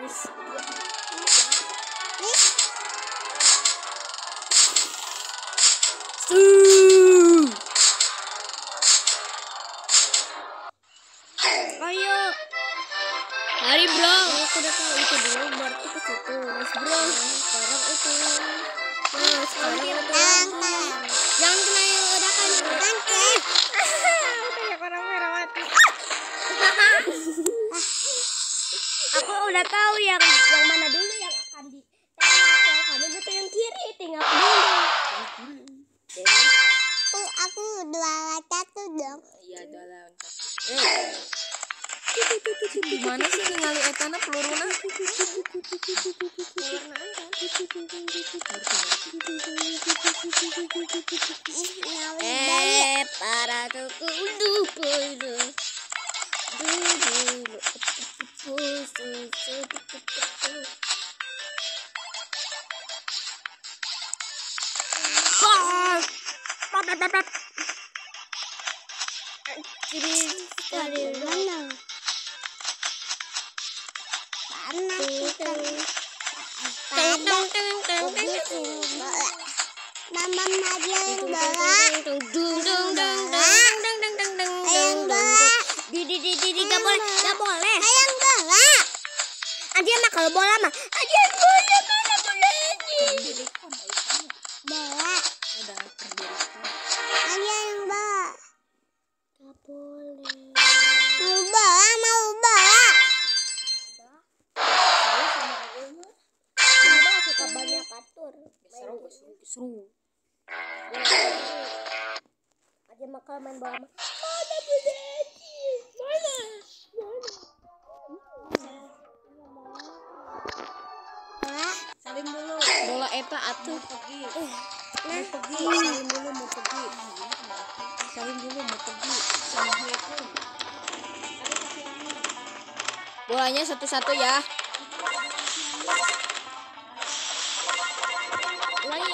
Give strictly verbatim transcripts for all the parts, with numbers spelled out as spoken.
Ayo. Mari bro. Aku udah tahu itu dulu berarti ke situ. Mas bro. Sekarang itu. Nah, sekarang itu. Jangan kena yang ledakan. Nanti. Udah ya orang merah mati. Aku udah tahu yang yang mana dulu yang akan di tengok, yang kanan itu yang kiri, tengok dulu. Jadi, aku aku dua lawan satu dong. Iya dua lawan satu. Eh, gimana sih ningali etana peluruna? Eh, para tuku dulu dulu. Dulu. Jadi dari Mana? Mama aja yang bola. Ayang bola. Di di di di di gak boleh, gak boleh. Ayang bola. Aja mah kalau bola mah. Aja bola mana bolanya? Bola. Udah terdirikan. Aja yang bola. Gak boleh. Mau bola, mau bola. Seru sama aku mah. Coba suka banyak atur. Seru, seru, seru. Aja mah kalau main bola mah. Mana bolanya? Mana? Bola. Salim dulu. Bola eta atuh pergi. Mau pergi. Salim dulu mau pergi. Salim dulu mau pergi. Assalamualaikum. Bolanya satu-satu ya. Ulangi.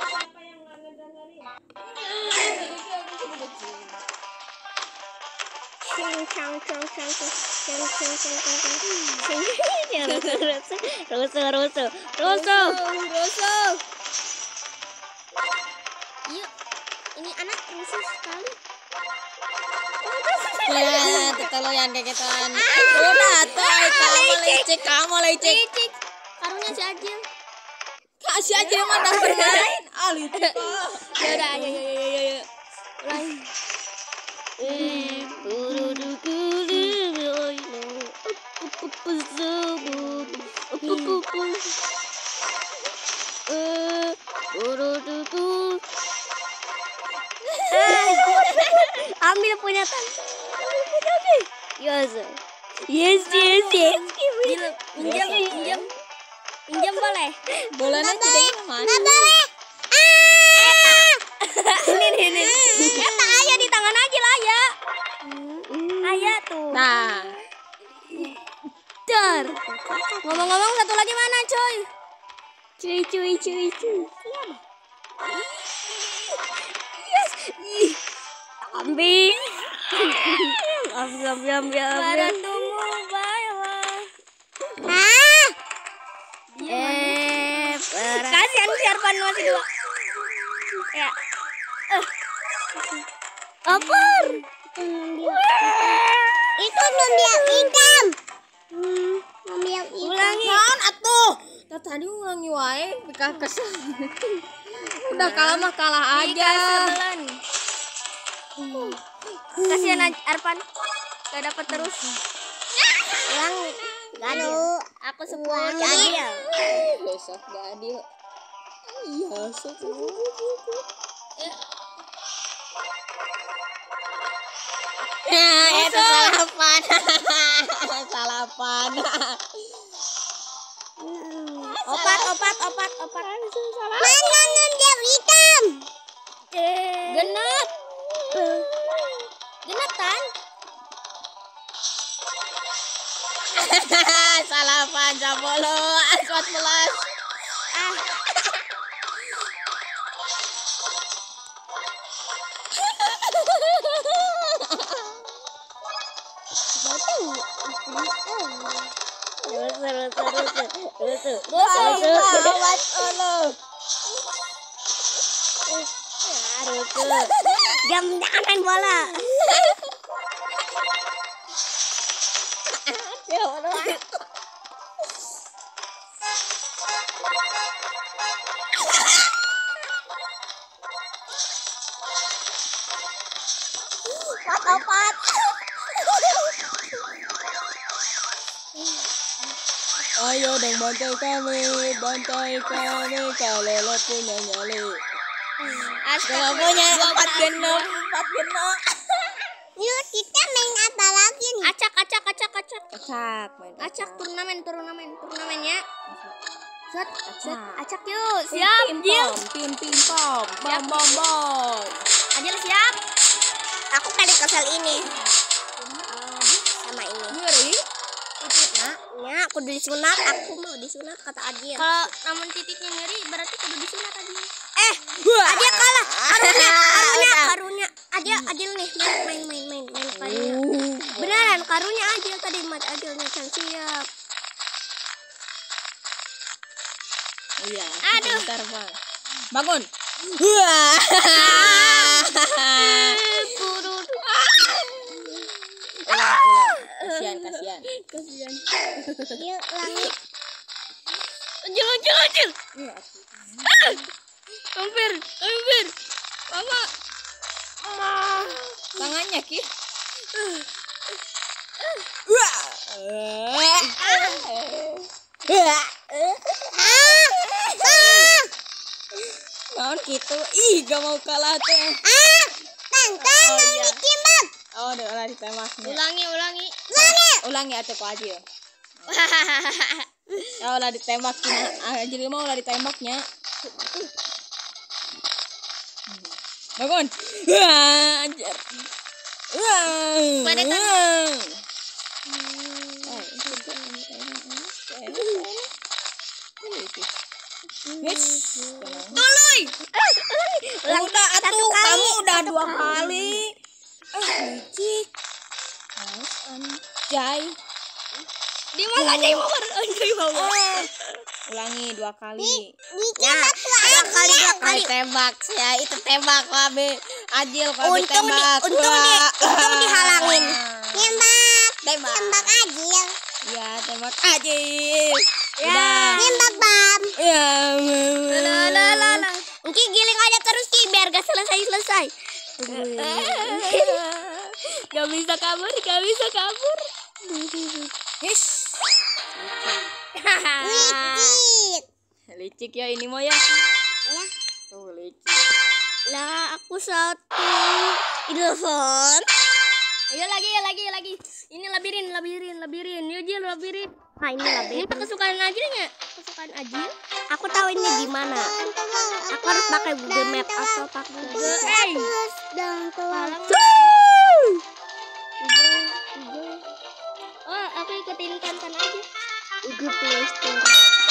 Cang cang cang cang cang cang cang cang cang. Rusuh rusuh rusuh rusuh. Yuk, ini anak rusuh sekali. Ya, tetelo yang keketan. Udah, tay, kamu lecek, kamu lecek. Lecek. Karunya si Ajil. Kak si Ajil mana bermain? Ah, licek. Ya udah, ayo ayo ayo ayo. Ulangi. Eh, buruduku Eh, buruduku. Ambil punya tante. Yes. Yes, yes, yes. Pinjam, pinjam. Pinjam boleh? Bolanya jadi mana? Nggak boleh. Ini, ini, ini. Eta ayah di tangan aja lah ya. Ayah tuh. Nah. Dar. Ngomong-ngomong satu lagi mana, coy? Cuy, cuy, cuy, cuy. Yes. Ih. Kambing. Ambil, ambil, ambil, ambil. Ah. Eh, kasihan si Arpan masih dua. Ya. Eh. Apar? Itu ngambil hitam. Hmm, ngambil hitam. Ulangi. Naon atuh? Tadi ulangi wae, bekah kesel. Udah kalah mah kalah aja. Kasihan Arpan. Gak dapat terus. Ulang. Lalu Aku support adil. Besok gak adil. Iya, sok. Nah, itu salapan. Salapan. Opat, opat, opat, opat. mana ngambil hitam? Genap. Genap kan? Salapan jabolo empat belas. Ah. Seru seru rusuh, rusuh, rusuh. Awas Allah. Ya, rusuh. Jam jangan main bola. Ya Allah. Pat-pat. Ayo dong bantai kami, bantai kami kalau lo punya nyali. Kalau punya empat genap, empat genap. Yuk kita main apa lagi nih? Acak, acak, acak, acak. Acak, main Acak turnamen, turnamen, turnamen ya. Set, set, Acak. acak yuk. Siap, Jil. Pim pim pom, bom bom bom. Adil siap. Aku kali kesel ini. Sama ini. Ngeri. Titit nak. Ya, aku disunat, aku mau disunat kata Adil. Kalau namun titiknya nyeri berarti kudu disunat Adil. Eh, Adil kalah. Karunya, karunya, karunya. Adil, Adil nih, main, main, main, main, main karunya. Beneran, karunya Adil tadi, mat Adilnya kan siap. Iya. Aduh. Bentar, Bang. Bangun. Wah. Turun. Ulang, ulang. Kasihan, kasihan. Kasihan. Yuk, ulangi. Adil, Adil, Adil. Iya. Hampir, hampir. Mama. Mama. Tangannya Ki. Wah. Wah. Naon gitu. Ih, gak mau kalah teh. Ah, tantang, Oh, mau iya. ditembak. Oh, udah ulah ditembaknya. Ulangi, ulangi. Ulangi. Ulangi atuh ku Ajil. Ya ulah ditembaknya. Ajil mau ulah ditembaknya. Bangun. Wah, anjir. Wah. Pada kan- wah. Yes. Tuluy. Udah atuh kamu udah dua kali. Ah, licik. Mas anjay. Di mana anjay mawar? Anjay mawar. Ah. Ulangi dua kali. Ditembak tuh Dua Adil. kali dua kali tembak ya itu tembak Wabe. Ajil kalau Untung di, ditembak. untung di, Wah. untung dihalangin. Tembak, Tembak. tembak Adil. Ya tembak Ajil. Ya. Tembak Bam. Ya. La la la la. Mungkin giling aja terus Ki biar gak selesai-selesai. Gak bisa kabur, gak bisa kabur. Yes. Licik. Licik ya ini mau ya. Ya. Tuh licik. Lah aku satu telepon. Ayo lagi, ya lagi, ya lagi. Ini labirin, labirin, labirin. Yuk Jil, labirin. Nah ini lah Ini Beb. kesukaan Ajilnya. Kesukaan Ajil. Aku tahu ini di mana. Aku harus pakai Google Map atau pakai Google. Hey. Dan telah. Oh, aku ikutin Tantan aja. Google Play Store.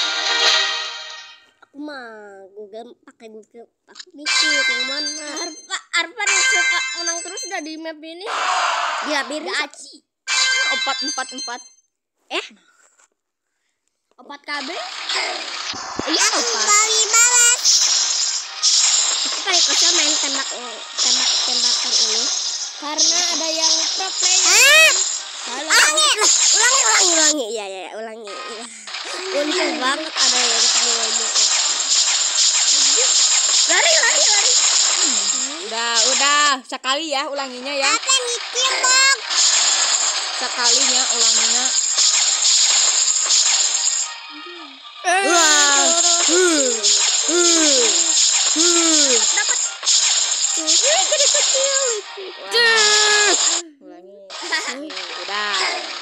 Aku mah Google pakai Google. Aku mikir yang mana. Arpa, Arpa yang suka menang terus udah di map ini. Dia biar Aci. Empat empat empat. eh Opat K B. iya kembali balas. Aku paling kesel main tembak tembak tembakan ini Karena ada yang pro player. ah Halo. ulangi ulangi ulangi ulangi iya iya ya, ulangi ya. Untung banget ada yang semuanya. Lari lari lari. Udah udah sekali ya ulanginya ya. Apa nih tembak? Sekalinya ulanginya. Wah. Dapat. Ini gede kecil. Ulangi. Nih, udah.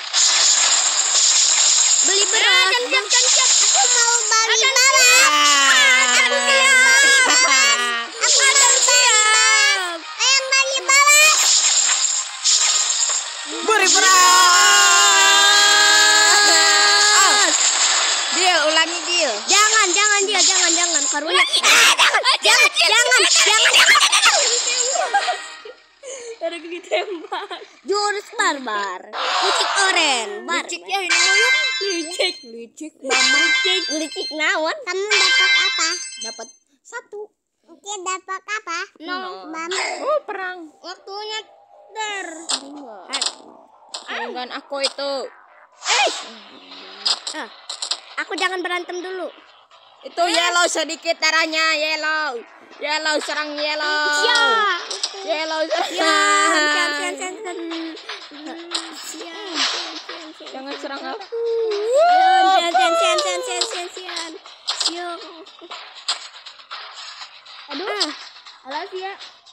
Beli beras. Jam jam jam jam. Aku mau beli beras. Aku siap. Aku mau beli beras. Ayo beli beras. Beri beras. Dia ulangi Dil. Jangan, jangan dia, jangan, jangan. Karunya. Ah, jangan, jangan, jangan, jangan, jangan. Dari lagi ditembak. Jurus barbar. Licik oren. Bar. Licik ya ini yuk. Licik. Licik mama. Licik. Licik naon? Kamu dapat apa? Dapat satu. Oke, dapat apa? No. Bam. Oh perang. Waktunya der. Dengan aku itu. Ah, aku jangan berantem dulu. Itu yellow sedikit darahnya yellow. Yellow serang yellow. Ya. Yellow serang. Sian, sian, sian, sian. Jangan serang aku. Sian, sian, sian, sian, sian, sian, sian. Sian. Aduh. Ah, Alas ya.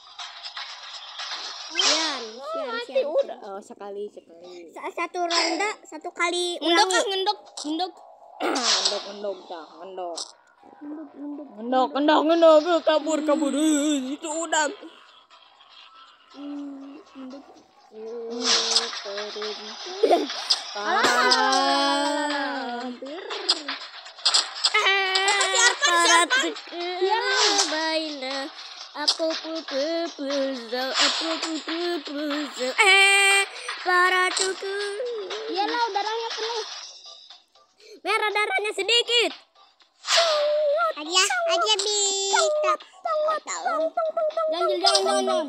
sian, sian, Mati sian. udah. Oh, sekali sekali. Sa- Satu ronde, satu kali Ngendok ah, ulangi. ngendok, ngendok. Ngendok ngendok dah ngendok. Ngendok ngendok ngendok Eh, kabur kabur. Eh, itu udang. Hampir. Para baina aku pupuzal aku pupuzal eh para tuku Yellow darahnya penuh. merah darahnya sedikit. Aja aja bisa. Jangan jangan jangan. jangan.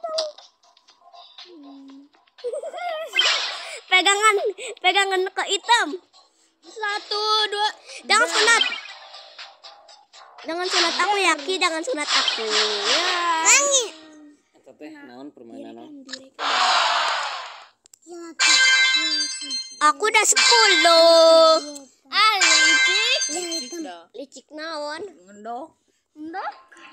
Pegangan pegangan ke hitam. Satu, dua. Jangan sunat. Jangan sunat aku ya, Ki, jangan sunat aku. Ya. Wangi. Eta teh naon permainan naon? Aku udah sepuluh. Ah, licik. Licik dah. Licik naon? Ngendok. Ngendok.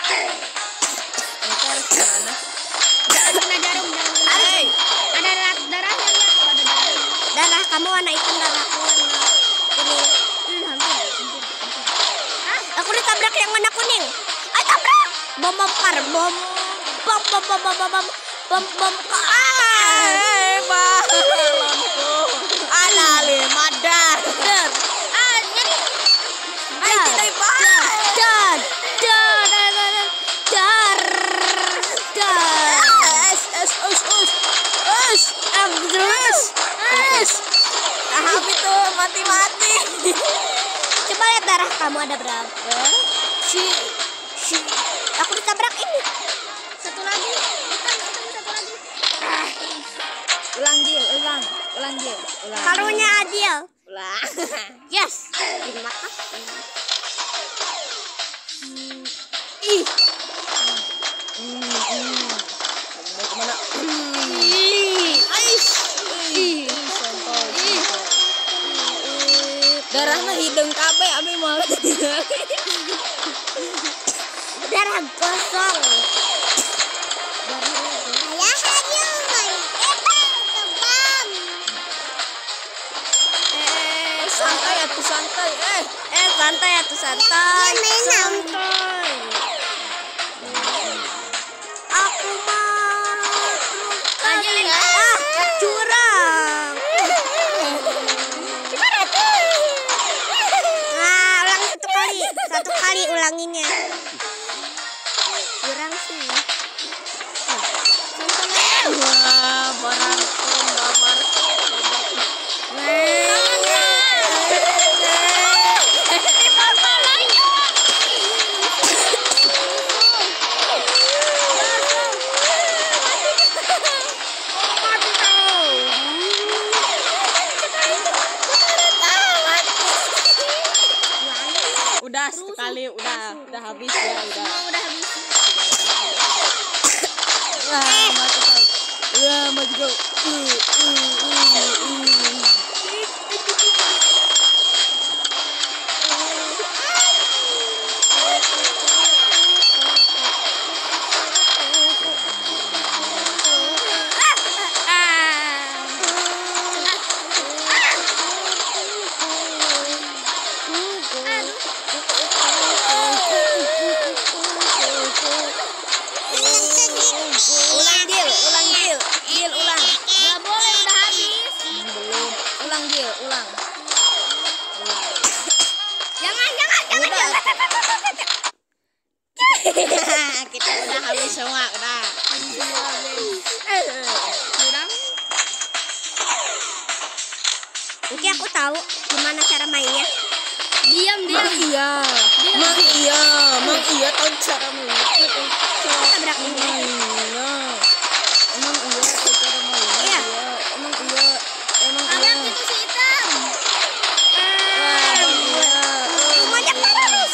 Itu harus gimana? Jangan kena jarum, jangan kena Hey. Ada darah- darahnya lihat kalau ada darahnya. Darah kamu warna hitam, darahku warna kuning. Hmm, hampir, hampir, hampir. Aku ditabrak yang warna kuning. Ayo tabrak. Bom bom kar bom bom bom bom bom bom bom bom bom kar. Eh, balonku. Ada lima dar. Ah, jadi. Ay, tidak baik. Dar dar dar dar dar. Es, es, us, us. Us. Terus. Es. Tahap itu mati-mati. Coba lihat darah kamu ada berapa? Si si aku ditabrak ini. Satu lagi. Hitam, hitam, satu lagi. Ulang Gil, ulang. Ulang Gil. Ulang. Karunya adil. Ulang. Yes. Terima kasih. Ih. Hmm, hmm. Kamu kemana? Ih. Ais. Ih. Sontol, sontol. Darahnya hidung kabe abi malah. Darah gosong. Ayah hadir main. Eh, santai atuh santai. Eh, Eh santai atuh santai. Santai. Aku mau Aja, ya. ah curang. Nah, ulang satu kali, satu kali ulanginya. Curang sih. wah, barangku, babar. Udah sekali, udah, udah habis ya, udah. Udah habis. Wah, mati kau. Wah, mati kau. Uh, uh, uh, uh. Ulang Gil, ulang Gil, Gil ulang. Nggak boleh, udah habis. Belum, ulang Gil, ulang. Ulang. Jangan, jangan, jangan. Udah. Kita udah habis semua, udah. tahu gimana cara mainnya. Diam, diam. Mang iya, mang iya, mang iya tahu cara mainnya. Tabrak ini. Iya, emang iya tahu cara mainnya. Iya. Emang iya, emang Tabrak iya. itu si hitam. Wah, bang iya. Semuanya terus.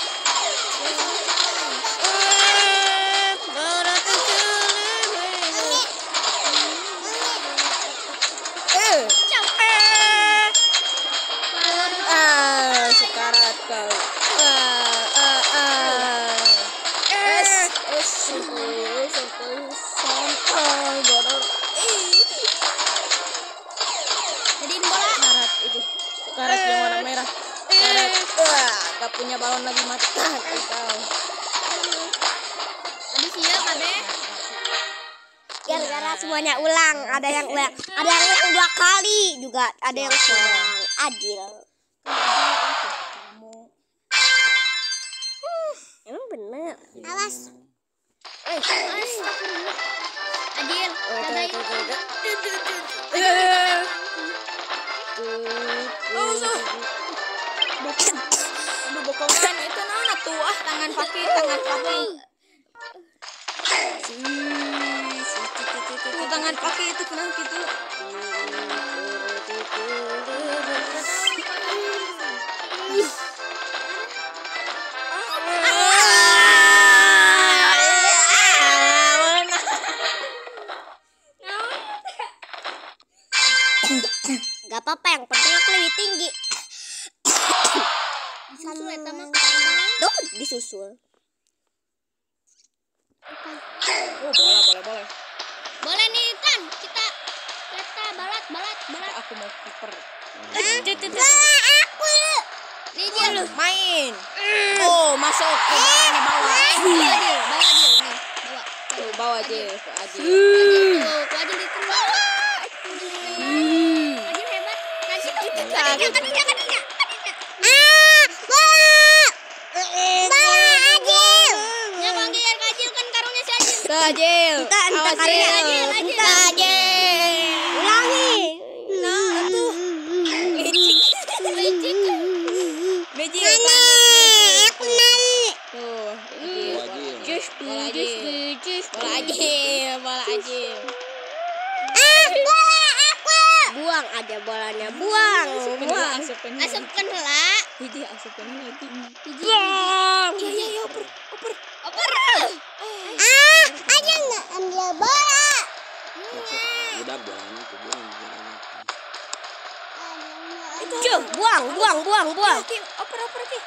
Eh, ah, sekarat kau. Ah, ah, ah. Es, es, sampai, sampai, sampai, bodor. Ih, Jadiin bola. sekarat itu, sekarat yang warna merah. Sekarat, wah, gak punya balon lagi mati. Ah, kau. Tadi siap, Kade. Gara-gara semuanya ulang, ada yang ulang, ada yang ulang dua kali juga, ada yang kurang adil. Emang bener. Awas. Eh, astagfirullah. Adil, jagain. Eh. Oh, so. Aduh, bokongan itu naon atuh ah, tangan kaki, tangan kaki. Itu tangan kaki itu kenapa gitu? Gak apa-apa, yang penting aku lebih tinggi. Disusul eta mah. Tuh, disusul. Oh, boleh, boleh, boleh. Boleh nih, Tan. Kita kita balat, balat, balat. Aku mau kiper. Aku. Nih, Jil. Main. Oh, masuk ke bawahnya bawah. Bawa Adil, bawa Adil nih. Bawa. Tuh, bawa aja, ke Adil. Adil tuh, ku Adil itu. Adil hebat. Nanti tuh. Kadinya, kadinya, kadinya. Ah, bola. Bola Adil. Ya panggil Kak Adil kan karunya si Adil. Ke Adil. Entah, entah Awas, kadinya. Adil. Adil, Entah, Adil. Ulangi. Nah, tuh. Licik. Licik. Bejil. Nenek, aku naik. Tuh, Adil. Adil. Jus, bola Adil. Bola Adil, bola Adil. Ah, bola aku. Buang aja bolanya, buang. Buang. Asupin. Asupkan lah. Hiji asupin lagi. Buang. Iya, iya, iya, oper, oper. Oper. Ah, aja nggak ambil bola. Udah bolanya tuh buang. Cuh, buang, buang, buang, buang. Ki, oper, oper, Ki.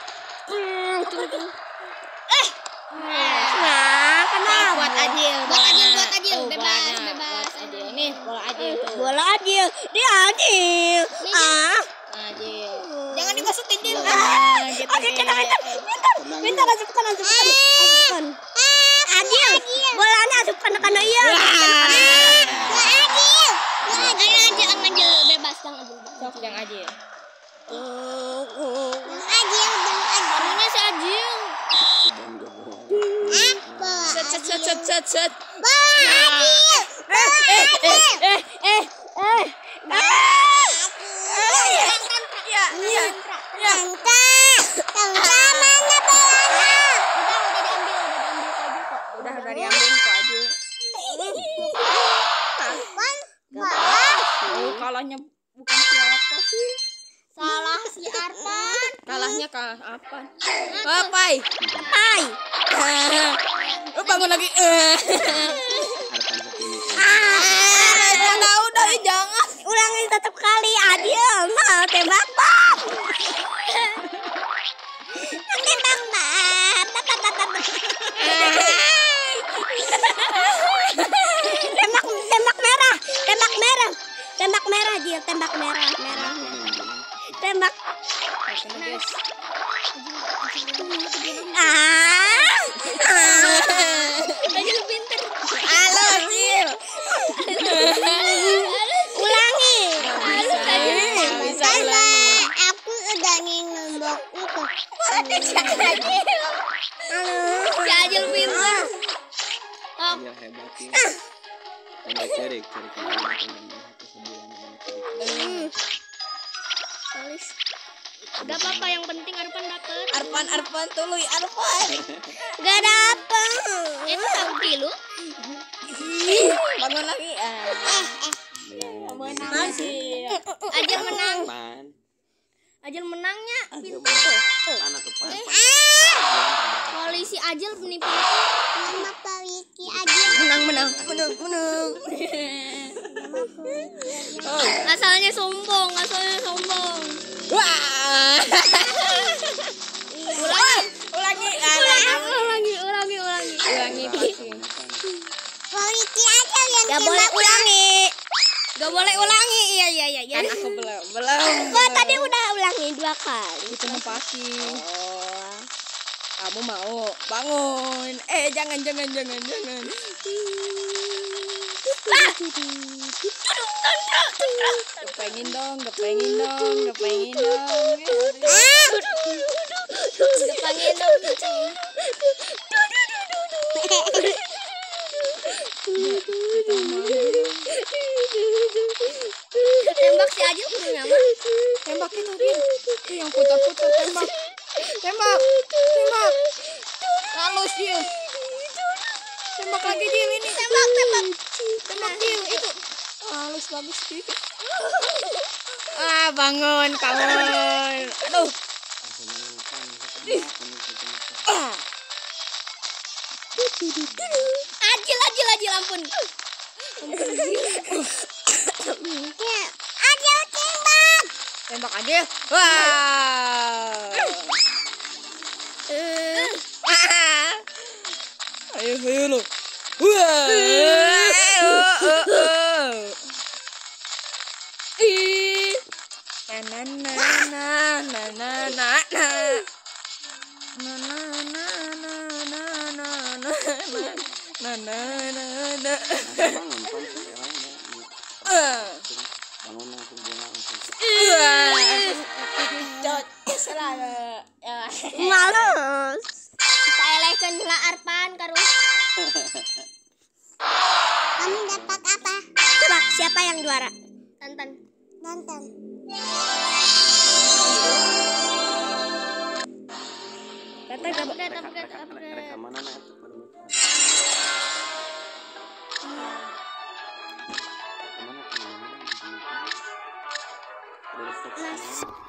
Nah, kenapa? Buat Adil, Buat Adil, bolanya. buat Adil. Tuh, Bebas, bolanya. bebas. Buat Adil. Nih, bola Adil tuh. Bola Adil, dia Adil. Ah, Adil. Jangan dimasukin Dil. Ah, gitu. Adil, kita minta, minta, minta asupkan, asupkan, asupkan. Adil, bolanya asupkan ke kanan iya. Adil. Ayo aja Adil bebas jangan Adil. Sok yang Adil. Adil, Karunya si Adil. Set, set, set, set, set, set. Adil. Eh, eh, eh, eh. Ya, ya, ya. Tangka mana bolanya? Udah udah diambil, udah diambil ke Adil kok. Udah dari ambil kok Adil. Oh, kalahnya bukan siapa sih? Salah si Arpan. Kalahnya kalah apa? Apai. Hai. Lu bangun lagi. Eh. Harapan satu ini. Ah, udah udah jangan. Ulangi satu kali, Adil. Mau tembak bom. Tembak bom. Tembak, tembak merah, tembak merah, tembak merah, Adil, tembak merah, merah, tembak. Sama guys. Ah, Adil pinter. Halo, Adil. ulangi. Bisa, bisa ulangi. Aku udah nembak itu. Si Adil pinter. Iya hebat ya. Tanda cerik, cerik lagi. Sebulan. Polis. Udah apa-apa, yang penting Arpan dapet. Arpan Arpan tuluy Arpan. Gak dapet. Itu tahu kilu. Bangun lagi. Ah. Menang. Masih. Ajil menang. Pan. Ajil menangnya. Aduh, Pintu. Mana tuh pan? Polisi Ajil menipu. Nama polisi aja. Menang menang menang menang. Asalnya sombong, asalnya sombong. Wah. Ulangi, Ulangi. Ah, ulangi, ulangi, ulangi. Ulangi pasti. Polisi aja yang Gak boleh ulangi. Gak boleh ulangi. Iya, iya, iya, iya. Kan aku belum belum. Kok tadi udah ulangi dua kali. Itu mau pasti. Kamu mau bangun? Eh jangan jangan jangan jangan. Kepengin dong, kepengin dong, kepengin dong. Kepangin dong. Tembak si Ajil punya mah. Tembak itu dia. Itu yang putar-putar tembak. Tembak. Tembak. Halus dia. Tembak lagi dia ini. Tembak, tembak. Tembak dia itu. Halus bagus dia. Ah, bangun, bangun. Aduh. Ah. Ajil, Ajil, Ajil, ampun. Aja tembak. Tembak aja. Wah. Eh. Ah. Ayo, ayo lo. Wah. Oh, oh, oh. Ih. Na na na na na na na na. Na na na na na na na na na na na. Bangun pan sekarang ya. Ah. Bangun langsung bola langsung. Jod, salah. Ya. Males. Kita elehkan lah Arpan karun. Kamu dapat apa? Tebak siapa yang juara? Tantan. Nonton. Tata Upgrade, gak upgrade, upgrade. Rekaman mana? Rekaman apa?